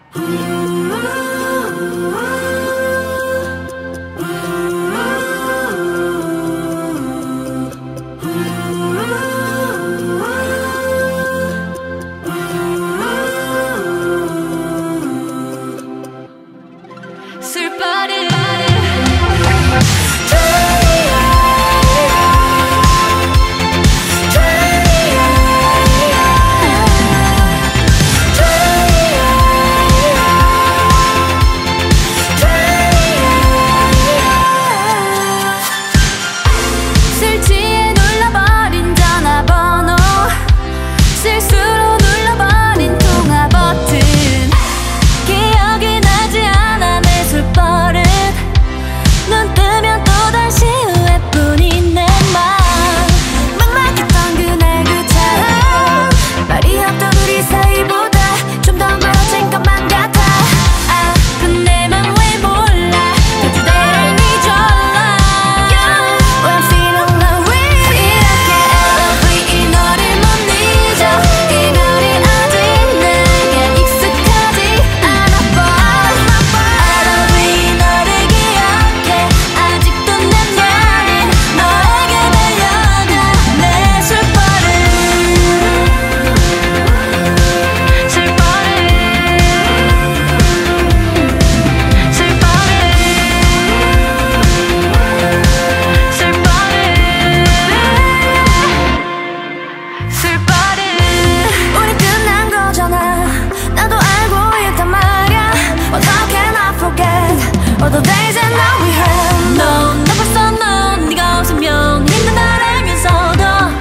All the days and now we have 넌 나 벌써 넌 네가 없으면 힘든 날 알면서도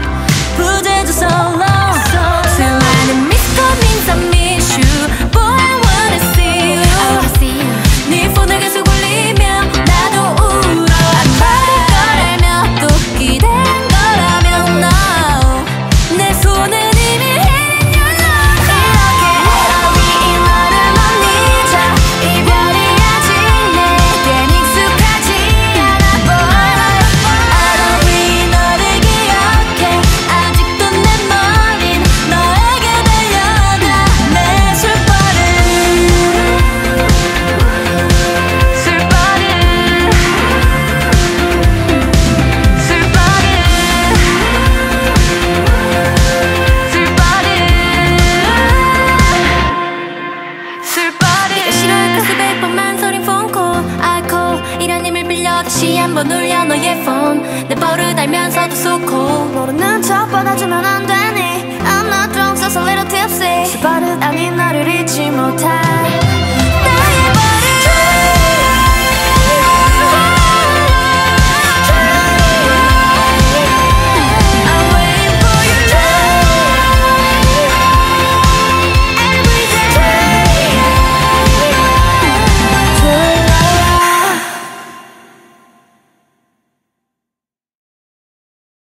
부재져 solo 수많은 miscomings I miss you Boy I wanna see you 네 폰을 계속 울리면 나도 울어 안 받을 거라며 또 기대한 거라면 no 내 손은 이미 hitting your love 이렇게 애러니 이 너를 못 잊어 이별이 다시 한번 울려 너의 폰 내 버릇 알면서도 좋고 모르는 척 받아주면 안 되니 I'm not drunk, just a little tipsy 술 버릇 아닌 너를 잊지 못해